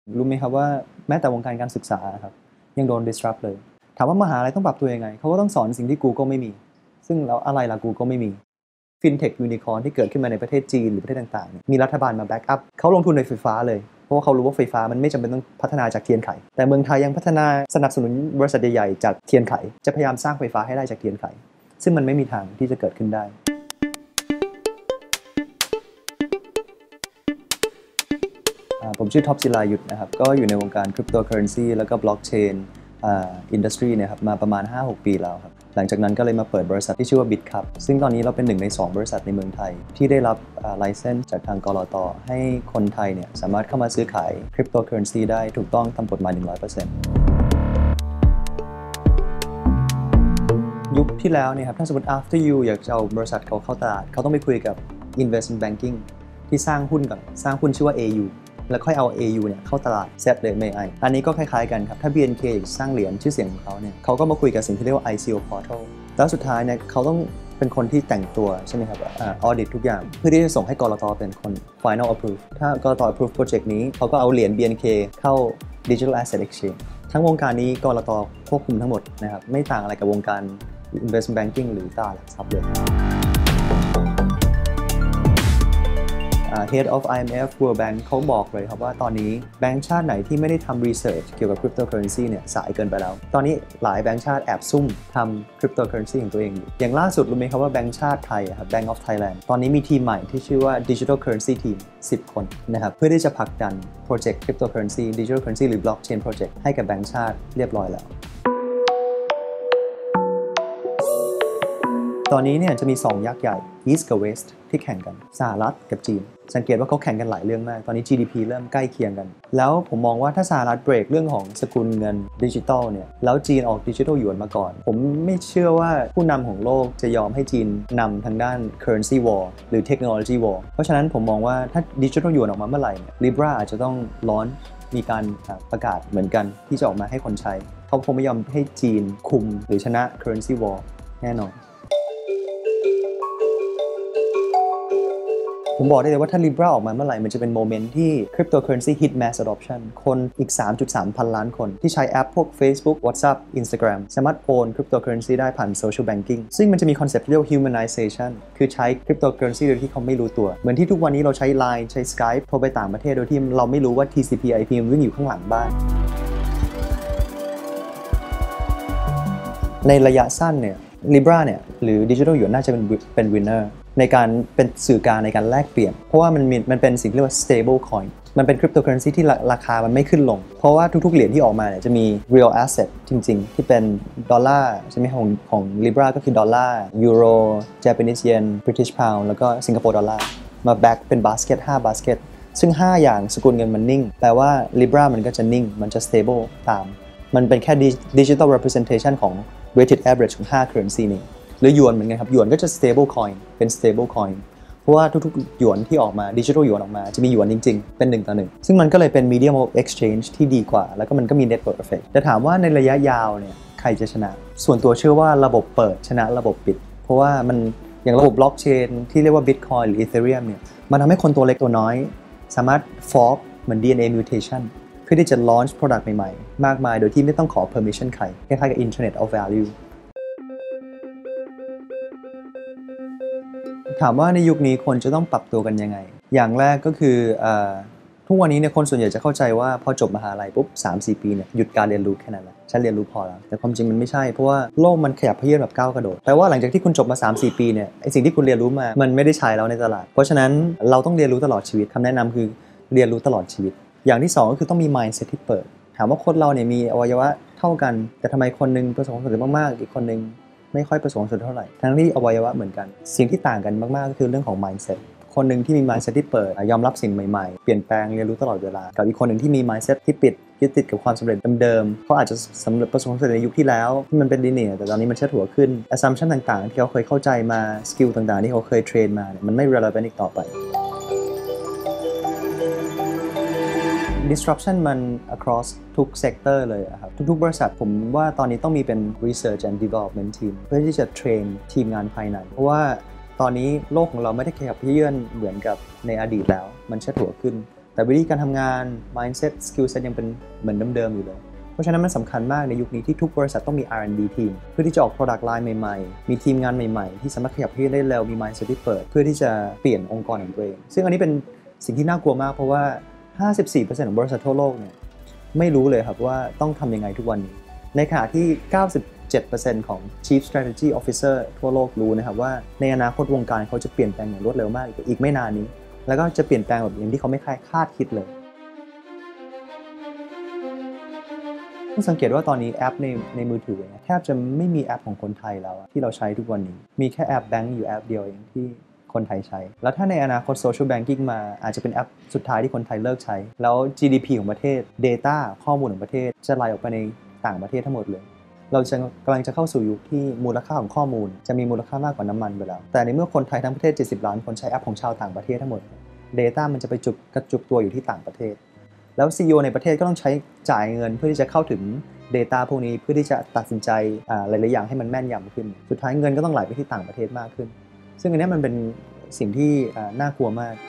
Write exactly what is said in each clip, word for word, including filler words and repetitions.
รู้ไหมครับว่าแม้แต่วงการการศึกษาครับยังโดน disrupt เลยถามว่ามหาลัยต้องปรับตัวยังไงเขาก็ต้องสอนสิ่งที่ Google ไม่มีซึ่งแล้วอะไรล่ะ Google ไม่มี FinTech Unicorn ที่เกิดขึ้นมาในประเทศจีนหรือประเทศต่างๆมีรัฐบาลมาแบ็กอัพเขาลงทุนในไฟฟ้าเลยเพราะว่าเขารู้ว่าไฟฟ้ามันไม่จำเป็นต้องพัฒนาจากเทียนไขแต่เมืองไทยยังพัฒนาสนับสนุนบริษัทใหญ่ๆจากเทียนไขจะพยายามสร้างไฟฟ้าให้ได้จากเทียนไขซึ่งมันไม่มีทางที่จะเกิดขึ้นได้ผมชื่อท็อปจิรายุทธนะครับก็อยู่ในวงการคริปโตเคอเรนซีแล้วก็บล็อกเชนอินดัสทรีเนี่ยครับมาประมาณ ห้าหก ปีแล้วครับหลังจากนั้นก็เลยมาเปิดบริษัทที่ชื่อว่า BitCup ซึ่งตอนนี้เราเป็นหนึ่งในสองบริษัทในเมืองไทยที่ได้รับไลเซนส์จากทางกลต.ให้คนไทยเนี่ยสามารถเข้ามาซื้อขายคริปโตเคอเรนซีได้ถูกต้องตามกฎหมาย หนึ่งร้อยเปอร์เซ็นต์ ยุคที่แล้วเนี่ยครับถ้าสมมติ after you อยากจะเอาบริษัทเขาเข้าตลาดเขาต้องไปคุยกับ investment banking ที่สร้างหุ้นก่อนสร้างหุ้นชื่อว่า เอ ยูแล้วค่อยเอา เอ ยู เนี่ยเข้าตลาดเซตเลยไม่ไออันนี้ก็คล้ายๆกันครับถ้า บี เอ็น เค สร้างเหรียญชื่อเสียงของเขาเนี่ยเขาก็มาคุยกับสิ่งที่เรียกว่า ไอ ซี โอ Portal แล้วสุดท้ายเนี่ยเขาต้องเป็นคนที่แต่งตัวใช่ไหมครับอ่า audit ทุกอย่างเพื่อที่จะส่งให้กลต.เป็นคน final approve ถ้ากลต. approve project นี้เขาก็เอาเหรียญ บี เอ็น เค เข้า digital asset exchange ทั้งวงการนี้กลต.ควบคุมทั้งหมดนะครับไม่ต่างอะไรกับวงการ investment banking หรือตลาดหลักทรัพย์เลยHead of ไอ เอ็ม เอฟ World Bank เขาบอกเลยครับว่าตอนนี้แบงก์ชาติไหนที่ไม่ได้ทำ research เกี่ยวกับ cryptocurrency เนี่ยสายเกินไปแล้วตอนนี้หลายแบงก์ชาติแอบซุ่มทำ cryptocurrency ของตัวเองอยู่อย่างล่าสุดรู้ไหมครับว่าแบงก์ชาติไทยครับ Bank of Thailand ตอนนี้มีทีมใหม่ที่ชื่อว่า Digital Currency Team สิบ คนนะครับเพื่อที่จะผลักดัน project cryptocurrency Digital Currency หรือ blockchain project ให้กับแบงก์ชาติเรียบร้อยแล้วตอนนี้เนี่ยจะมีสองยักษ์ใหญ่ East กับ West ที่แข่งกันสหรัฐกับจีนสังเกตว่าเขาแข่งกันหลายเรื่องมากตอนนี้ จี ดี พี เริ่มใกล้เคียงกันแล้วผมมองว่าถ้าสหรัฐเบรกเรื่องของสกุลเงินดิจิทัลเนี่ยแล้วจีนออกดิจิทัลหยวนมาก่อนผมไม่เชื่อว่าผู้นำของโลกจะยอมให้จีนนำทางด้าน currency war หรือ technology war เพราะฉะนั้นผมมองว่าถ้าดิจิทัลหยวนออกมาเมื่อไหร่ Libra อาจจะต้องร้อนมีการประกาศเหมือนกันที่จะออกมาให้คนใช้เขาคงไม่ยอมให้จีนคุมหรือชนะ currency war แน่นอนผมบอกได้เลยว่าถ้า Libra ออกมาเมื่อไหร่มันจะเป็นโมเมนต์ที่ Cryptocurrency hit mass adoption คนอีก สามจุดสาม พันล้านคนที่ใช้แอปพวก Facebook WhatsApp Instagram สามารถโอน Cryptocurrency ได้ผ่าน Social Banking ซึ่งมันจะมีคอนเซ็ปต์ที่เรียกว่า Humanization คือใช้ Cryptocurrency โดยที่เขาไม่รู้ตัวเหมือนที่ทุกวันนี้เราใช้ ไลน์ ใช้ Skype โทรไปต่างประเทศโดยที่เราไม่รู้ว่า ที ซี พี ไอ พี มันวิ่งอยู่ข้างหลังบ้านในระยะสั้นเนี่ย Libra เนี่ยหรือ Digital Yuan น่าจะเป็นเป็น winnerในการเป็นสื่อกลางในการแลกเปลี่ยนเพราะว่ามันมีมันเป็นสิ่งที่เรียกว่า stable coin มันเป็น cryptocurrency ที่ราคามันไม่ขึ้นลงเพราะว่าทุกๆเหรียญที่ออกมาเนี่ยจะมี real asset จริงๆที่เป็นดอลลาร์ใช่ไหมของของ Libra ก็คือดอลลาร์ยูโร Japanese yen British pound แล้วก็สิงคโปร์ดอลลาร์มาแบ็กเป็นบาสเกตห้าบาสเกตซึ่งห้าอย่างสกุลเงินมันนิ่งแปลว่า Libra มันก็จะนิ่งมันจะ stable ตามมันเป็นแค่ digital representation ของ weighted average ของห้า currency นี่หรือหยวนเหมือนกันครับหยวนก็จะ stable coin เป็น stable coin เพราะว่าทุกๆหยวนที่ออกมา digital หยวนออกมาจะมีหยวนจริงๆเป็นหนึ่งต่อหนึ่งซึ่งมันก็เลยเป็น medium of exchange ที่ดีกว่าแล้วก็มันก็มี network effect แต่ถามว่าในระยะยาวเนี่ยใครจะชนะส่วนตัวเชื่อว่าระบบเปิดชนะระบบปิดเพราะว่ามันอย่างระบบ blockchain ที่เรียกว่า bitcoin หรือ ethereum เนี่ยมันทำให้คนตัวเล็กตัวน้อยสามารถ fork เหมือน ดี เอ็น เอ mutation เพื่อที่จะ launch product ใหม่ๆมากมายโดยที่ไม่ต้องขอ permission ใครคล้ายๆกับ internet of valueถามว่าในยุคนี้คนจะต้องปรับตัวกันยังไงอย่างแรกก็คือทุกวันนี้เนี่ยคนส่วนใหญ่จะเข้าใจว่าพอจบมหาลัยปุ๊บ สามถึงสี่ ปีเนี่ยหยุดการเรียนรู้แค่นั้นแหละฉันเรียนรู้พอแล้วแต่ความจริงมันไม่ใช่เพราะว่าโลกมันขยับเขยื้อนแบบก้าวกระโดดแปลว่าหลังจากที่คุณจบมา สามถึงสี่ ปีเนี่ยไอสิ่งที่คุณเรียนรู้มามันไม่ได้ใช้แล้วในตลาดเพราะฉะนั้นเราต้องเรียนรู้ตลอดชีวิตคำแนะนำคือเรียนรู้ตลอดชีวิตอย่างที่สองก็คือต้องมี mindset ที่เปิดถามว่าคนเราเนี่ยมีอวัยวะเท่ากันแต่ทำไมคนนึงประสบความสำเร็จมากๆอีกคนนึงไม่ค่อยประสบความสำเร็จเท่าไหร่ทั้งที่อวัยวะเหมือนกันสิ่งที่ต่างกันมากๆก็คือเรื่องของ mindset คนหนึ่งที่มี mindset ที่เปิดยอมรับสิ่งใหม่ๆเปลี่ยนแปลงเรียนรู้ตลอดเวลากับอีกคนหนึ่งที่มี mindset ที่ปิดยึดติดกับความสำเร็จเดิมๆเขาอาจจะสำเร็จประสบความสำเร็จในยุคที่แล้วที่มันเป็นลิเนียร์แต่ตอนนี้มันเชิดหัวขึ้น assumption ต่างๆที่เขาเคยเข้าใจมาสกิลต่างๆที่เขาเคยเทรนมามันไม่ relevant อีกต่อไปdisruption มัน across ทุก sector เลยครับทุกๆบริษัทผมว่าตอนนี้ต้องมีเป็น research and development team เพื่อที่จะเทรนทีมงานภายในเพราะว่าตอนนี้โลกของเราไม่ได้ขยับเขยื้อนเหมือนกับในอดีตแล้วมันเชิดหัวขึ้นแต่วิธีการทำงาน mindset skill set ยังเป็นเหมือนเดิมๆอยู่เลยเพราะฉะนั้นมันสำคัญมากในยุคนี้ที่ทุกบริษัทต้องมี อาร์ แอนด์ ดี ทีมเพื่อที่จะออก product line ใหม่ๆมีทีมงานใหม่ๆที่สามารถขยับขยื่นได้เร็วมี mindset ที่เปิดเพื่อที่จะเปลี่ยนองค์กรของตัวเองซึ่งอันนี้เป็นสิ่งที่น่ากลัวมากเพราะว่า ห้าสิบสี่เปอร์เซ็นต์ ของบริษัททั่วโลกเนี่ยไม่รู้เลยครับว่าต้องทำยังไงทุกวันนี้ในขณะที่ เก้าสิบเจ็ดเปอร์เซ็นต์ ของ Chief Strategy Officer ทั่วโลกรู้นะครับว่าในอนาคตวงการเขาจะเปลี่ยนแปลงอย่างรวดเร็วมากอีกไม่นานนี้แล้วก็จะเปลี่ยนแปลงแบบอย่างที่เขาไม่คาดคิดเลยต้องสังเกตว่าตอนนี้แอปในในมือถือแทบจะไม่มีแอปของคนไทยแล้วที่เราใช้ทุกวันนี้มีแค่แอปแบงก์อยู่แอปเดียวเองที่คนไทยใช้แล้วถ้าในอนาคต Social Banking มาอาจจะเป็นแอปสุดท้ายที่คนไทยเลิกใช้แล้ว จี ดี พี ของประเทศ Data ข้อมูลของประเทศจะไหลออกไปในต่างประเทศทั้งหมดเลยเราจะกำลังจะเข้าสู่ยุคที่มูลค่าของข้อมูลจะมีมูลค่ามากกว่าน้ำมันไปแล้วแต่ในเมื่อคนไทยทั้งประเทศเจ็ดสิบล้านคนใช้แอปของชาวต่างประเทศทั้งหมด Data มันจะไปจุกกระจุกตัวอยู่ที่ต่างประเทศแล้ว ซี อี โอ ในประเทศก็ต้องใช้จ่ายเงินเพื่อที่จะเข้าถึง Data พวกนี้เพื่อที่จะตัดสินใจหลายๆอย่างให้มันแม่นยำขึ้นสุดท้ายเงินก็ต้องไหลไปที่ต่างประเทศมากขึ้นซึ่งอันนี้มันเป็นสิ่งที่น่ากลัวมาก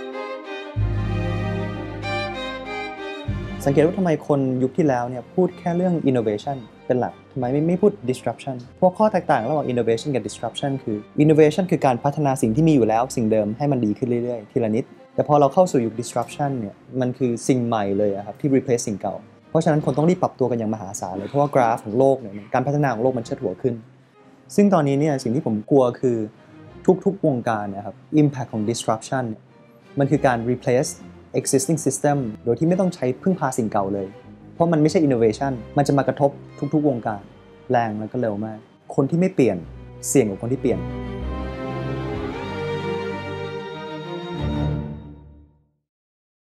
สังเกตว่าทำไมคนยุคที่แล้วเนี่ยพูดแค่เรื่อง innovation เป็นหลักทำไมไม่ไม่พูด disruption เพราะข้อแตกต่างระหว่าง innovation กับ disruption คือ innovation คือการพัฒนาสิ่งที่มีอยู่แล้วสิ่งเดิมให้มันดีขึ้นเรื่อยๆทีละนิดแต่พอเราเข้าสู่ยุค disruption เนี่ยมันคือสิ่งใหม่เลยครับที่ replace สิ่งเก่าเพราะฉะนั้นคนต้องรีบปรับตัวกันอย่างมหาศาลเลยเพราะว่ากราฟของโลกเนี่ยการพัฒนาของโลกมันเชิดหัวขึ้นซึ่งตอนนี้เนี่ยสิ่งที่ผมกลัวคือทุกๆวงการนะครับ impact ของ disruption มันคือการ replace existing system โดยที่ไม่ต้องใช้พึ่งพาสิ่งเก่าเลยเพราะมันไม่ใช่ innovation มันจะมากระทบทุกๆวงการแรงแล้วก็เร็วมากคนที่ไม่เปลี่ยนเสี่ยงกว่าคนที่เปลี่ยน